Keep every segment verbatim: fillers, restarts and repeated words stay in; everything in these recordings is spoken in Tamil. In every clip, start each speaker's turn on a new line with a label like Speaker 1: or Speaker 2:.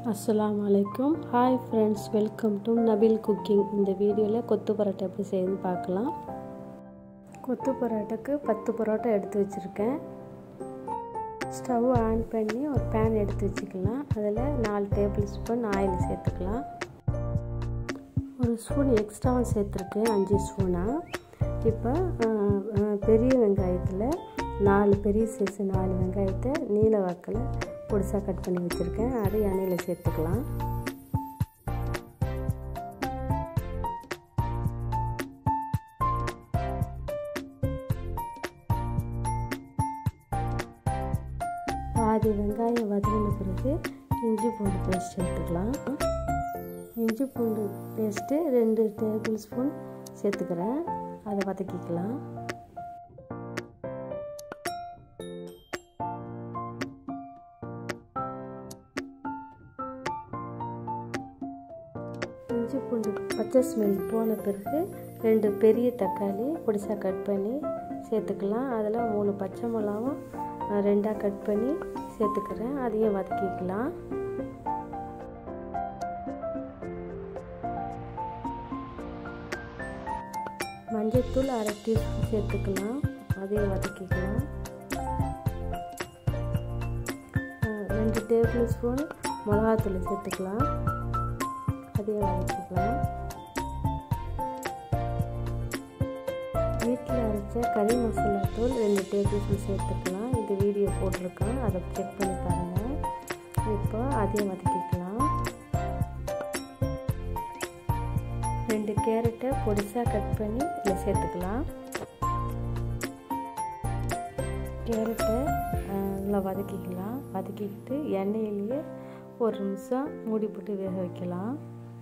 Speaker 1: அஸ்ஸலாமு அலைக்கும். Hi friends, welcome to Nabil cooking. இந்த வீடியோவில் கொத்து பரோட்டா எப்படி செய்யுதுன்னு பார்க்கலாம். கொத்து பரோட்டாக்கு பத்து பரோட்டா எடுத்து வச்சுருக்கேன். ஸ்டவ் ஆன் பண்ணி ஒரு பேன் எடுத்து வச்சுக்கலாம். அதில் நாலு டேபிள் ஸ்பூன் ஆயில் சேர்த்துக்கலாம். ஒரு ஸ்பூன் எக்ஸ்ட்ராவும் சேர்த்துருக்கேன், அஞ்சு ஸ்பூனாக. இப்போ பெரிய வெங்காயத்தில் நாலு பெரிய சைஸ் நாலு வெங்காயத்தை நீல வாக்கில் பொடிசாக கட் பண்ணி வச்சுருக்கேன். அதை எண்ணெயில் சேர்த்துக்கலாம். பாதி வெங்காயம் வதங்கின பிறகு இஞ்சி பூண்டு பேஸ்ட் சேர்த்துக்கலாம். இஞ்சி பூண்டு பேஸ்ட்டு ரெண்டு டேபிள் ஸ்பூன் சேர்த்துக்கிறேன். அதை வதக்கிக்கலாம். இஞ்சி பூண்டு பச்சை ஸ்மெல் போன பிறகு ரெண்டு பெரிய தக்காளி பொடிசாக கட் பண்ணி சேர்த்துக்கலாம். அதில் மூணு பச்சை மிளகாவும் ரெண்டாக கட் பண்ணி சேர்த்துக்கிறேன். அதையும் வதக்கிக்கலாம். மஞ்சள்தூள் அரை டீஸ்பூன் சேர்த்துக்கலாம். அதையும் வதக்கிக்கலாம். ரெண்டு டேபிள் ஸ்பூன் மிளகாத்தூள் சேர்த்துக்கலாம். அதையும் வதக்கிக்கலாம். வீட்டில் அரைச்ச கறி மசாலா தூள் ரெண்டு டேபிள் ஸ்பூன் சேர்த்துக்கலாம். இது வீடியோ போட்டிருக்கேன், அதை செக் பண்ணி பாருங்கள். இப்போ அதையும் வதக்கிக்கலாம். ரெண்டு கேரட்டை பொடிசாக கட் பண்ணி இதில் சேர்த்துக்கலாம். கேரட்டை நல்லா வதக்கிக்கலாம். வதக்கிக்கிட்டு எண்ணெயிலேயே ஒரு நிமிஷம் மூடி போட்டு வேக வைக்கலாம்.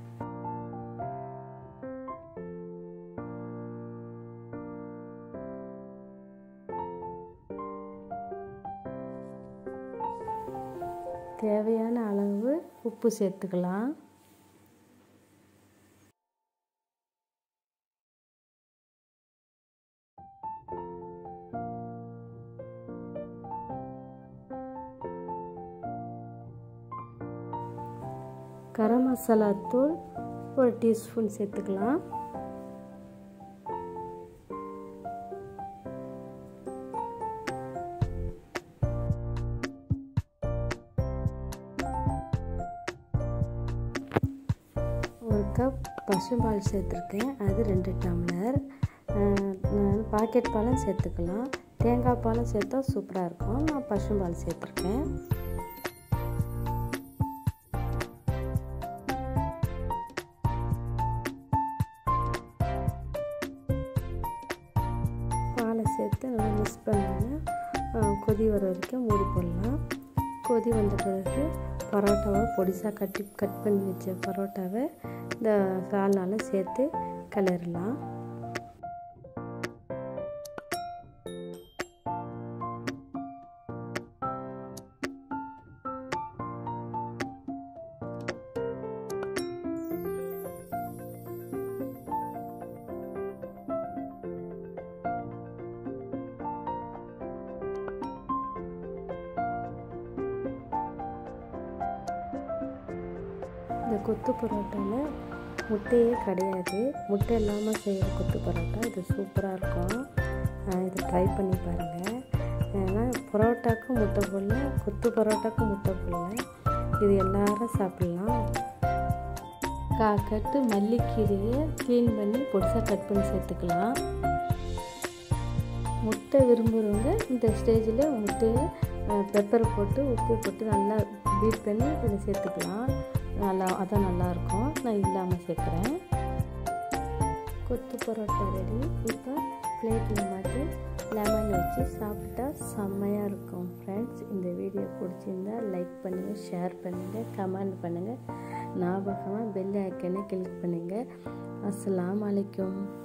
Speaker 1: தேவையான அளவு உப்பு சேர்த்துக்கலாம். கரம் மசாலா தூள் ஒரு டீஸ்பூன் சேர்த்துக்கலாம். ஒரு கப் பசும்பால் சேர்த்துருக்கேன், அது ரெண்டு டம்ளர். பாக்கெட் பாலும் சேர்த்துக்கலாம். தேங்காய் பாலும் சேர்த்தா சூப்பராக இருக்கும். நான் பசும்பால் சேர்த்துருக்கேன். பாலை சேர்த்து நல்லா மிக்ஸ் பண்ணாமல் கொதி வர வரைக்கும் மூடி போடலாம். கொதி வந்த பிறகு பரோட்டாவை பொடிசாக கட்டி கட் பண்ணி வச்ச பரோட்டாவை இந்த சால்னால் சேர்த்து கிளறலாம். இந்த கொத்து பரோட்டாவில் முட்டையே கிடையாது. முட்டை இல்லாமல் செய்கிற கொத்து பரோட்டா இது சூப்பராக இருக்கும். இதை ட்ரை பண்ணி பாருங்கள். ஏன்னா பரோட்டாக்கும் முட்டை போடல, கொத்து பரோட்டாக்கும் முட்டை போடல. இது எல்லாரும் சாப்பிட்லாம். காக்கட்டு மல்லிக்கீரையை க்ளீன் பண்ணி பொடிசாக கட் பண்ணி சேர்த்துக்கலாம். முட்டை விரும்புகிறவங்க இந்த ஸ்டேஜில் முட்டையை பெப்பர் போட்டு உப்பு போட்டு நல்லா பீட் பண்ணி இதில் சேர்த்துக்கலாம். நல்லா அதான் நல்லாயிருக்கும். நான் இல்லாமல் சேர்க்குறேன். கொத்து பரோட்டா ரெடி. இப்போ பிளேட்டில் மாற்றி லெமன் வச்சு சாப்பிட்டா செம்மையாக இருக்கும். ஃப்ரெண்ட்ஸ், இந்த வீடியோ பிடிச்சிருந்தா லைக் பண்ணுங்கள், ஷேர் பண்ணுங்கள், கமெண்ட் பண்ணுங்கள். ஞாபகமாக பெல் ஐக்கனை கிளிக் பண்ணுங்கள். அஸ்ஸலாமு அலைக்கும்.